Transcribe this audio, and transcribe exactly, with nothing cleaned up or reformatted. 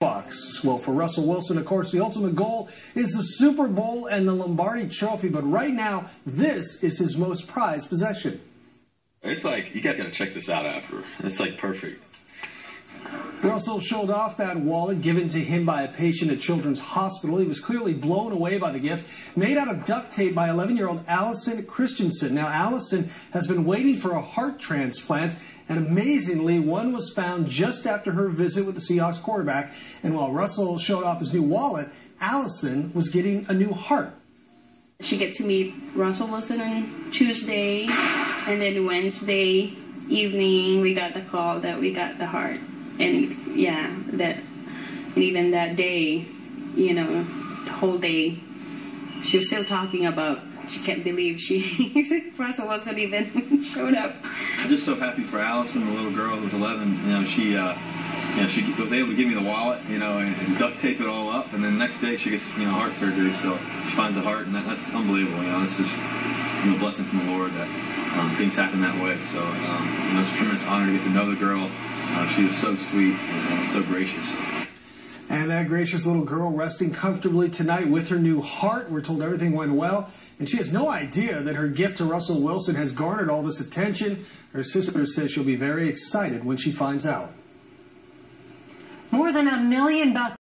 Bucks. Well, for Russell Wilson, of course, the ultimate goal is the Super Bowl and the Lombardi Trophy, but right now, this is his most prized possession. It's like, you guys got to check this out after. It's like perfect. Russell showed off that wallet given to him by a patient at Children's Hospital. He was clearly blown away by the gift, made out of duct tape by eleven-year-old Allison Christensen. Now, Allison has been waiting for a heart transplant, and amazingly, one was found just after her visit with the Seahawks quarterback. And while Russell showed off his new wallet, Allison was getting a new heart. She get to meet Russell Wilson on Tuesday, and then Wednesday evening we got the call that we got the heart. And yeah, that, and even that day, you know, the whole day, she was still talking about, she can't believe she, Russell Wilson even showed up. I'm just so happy for Allison, the little girl who's eleven. You know, she, uh, you know, she was able to give me the wallet, you know, and, and duct tape it all up. And then the next day she gets, you know, heart surgery. So she finds a heart, and that, that's unbelievable. You know, it's just, you know, a blessing from the Lord that um, things happen that way. So, um, you know, it's a tremendous honor to get to know the girl. Uh, she was so sweet and so gracious. And that gracious little girl resting comfortably tonight with her new heart. We're told everything went well, and she has no idea that her gift to Russell Wilson has garnered all this attention. Her sister says she'll be very excited when she finds out. More than a million bucks.